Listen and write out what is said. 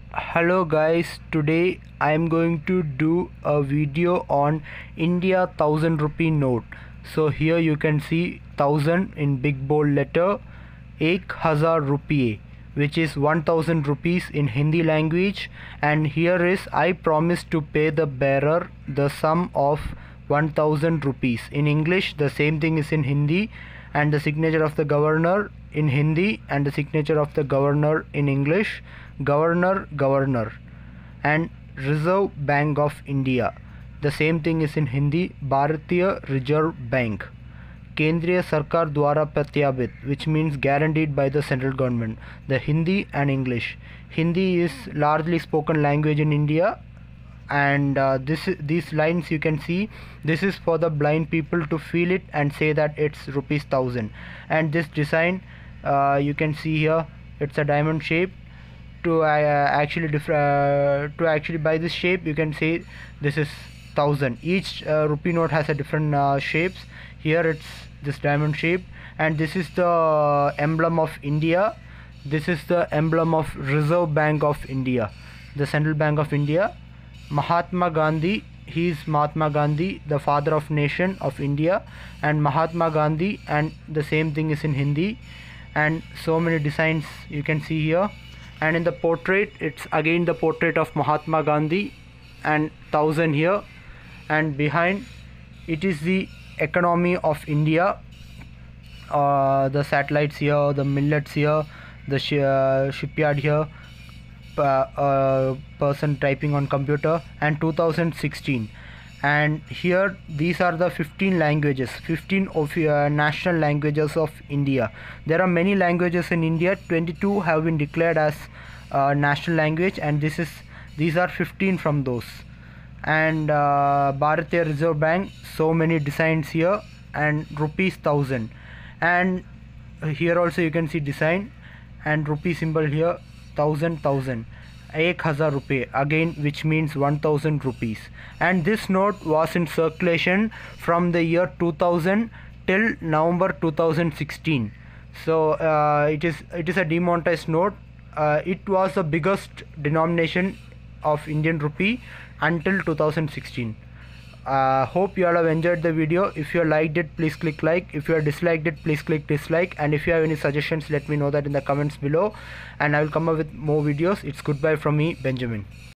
Hello guys, today I am going to do a video on India 1000 rupee note. So here you can see 1000 in big bold letter, 1000 rupee, which is 1000 rupees in Hindi language, and here is I promise to pay the bearer the sum of 1000 rupees. In English the same thing is in Hindi, and the signature of the governor in Hindi and the signature of the governor in English, governor, and Reserve Bank of India. The same thing is in Hindi, Bharatiya Reserve Bank. Kendriya Sarkar Dwara Pratyabhit, which means guaranteed by the central government. The Hindi and English. Hindi is largely spoken language in India, and these lines you can see, this is for the blind people to feel it and say that it's rupees 1000. And this design, you can see here, it's a diamond shape. To actually by this shape you can say this is 1000. Each rupee note has a different shapes. Here it's this diamond shape, and this is the emblem of India. This is the emblem of Reserve Bank of India, the Central Bank of India. Mahatma Gandhi, he is Mahatma Gandhi, the father of nation of India, and Mahatma Gandhi, and the same thing is in Hindi. And so many designs you can see here. And in the portrait, it's again the portrait of Mahatma Gandhi and 1000 here, and behind it is the economy of India, the satellites here, the millets here, the shipyard here, person typing on computer, and 2016. And here these are the 15 languages, 15 of national languages of India. There are many languages in India. 22 have been declared as national language, and these are 15 from those. And Bharatiya Reserve Bank, so many designs here, and rupees 1000. And here also you can see design and rupee symbol here, 1000 1000 rupee again, which means 1000 rupees. And this note was in circulation from the year 2000 till November 2016. So it is a demonetized note. It was the biggest denomination of Indian rupee until 2016. Hope you all have enjoyed the video. If you liked it, please click like. If you have disliked it, please click dislike. And if you have any suggestions, let me know that in the comments below, and I will come up with more videos. It's goodbye from me, Benjamin.